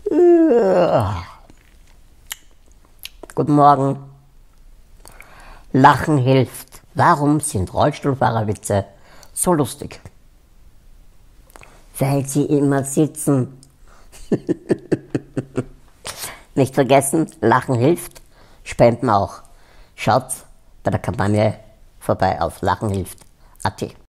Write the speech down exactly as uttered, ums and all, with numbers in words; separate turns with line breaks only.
Guten Morgen. Lachen hilft. Warum sind Rollstuhlfahrerwitze so lustig? Weil sie immer sitzen. Nicht vergessen, Lachen hilft, Spenden auch. Schaut bei der Kampagne vorbei auf lachenhilft punkt at.